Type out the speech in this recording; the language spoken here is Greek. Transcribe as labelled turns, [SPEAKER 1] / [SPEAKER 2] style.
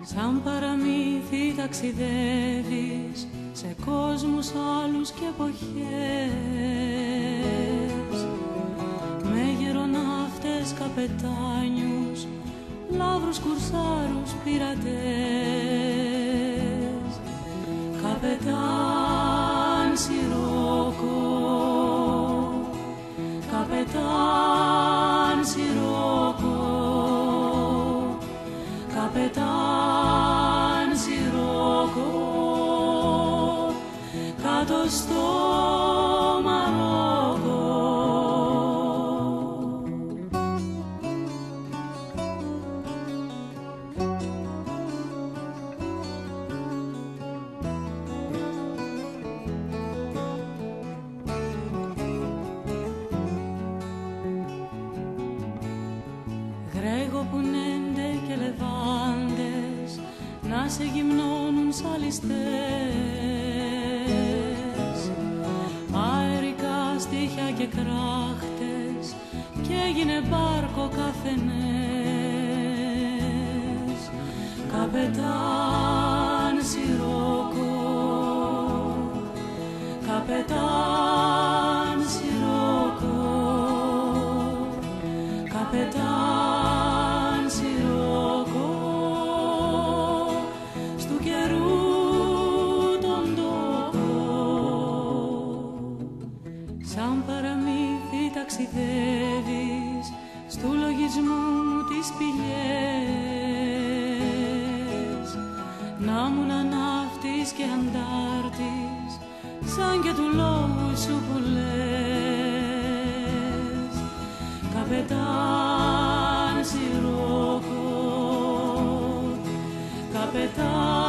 [SPEAKER 1] Σαν παραμύθι ταξιδεύεις σε κόσμους άλλους και εποχές, με γεροναύτες, καπετάνιους, λαύρους, κουρσάρους, πειρατές. Καπετάν Σιρόκο, καπετάν Σιρόκο, καπετάν Σιρόκο, κάτω στο Μαρόκο. Γρέγοπουνέντε και λεβάντες να σε γυμνώνουν σ' αλιστές, αερικά στίχια και κράχτες κι έγινε μπάρκο καφενές. Καπετάν Σιρόκο, καπετάν Σιρόκο, καπετάν Σιρόκο, στου καιρού τον τόκο. Σαν παραμύθι ταξιδεύεις στου λογισμού μου τις πηγές, να μουν ναύτης και αντάρτης σαν και του λόγου σου που λες. Καπετάν Σιρόκο, καπετάν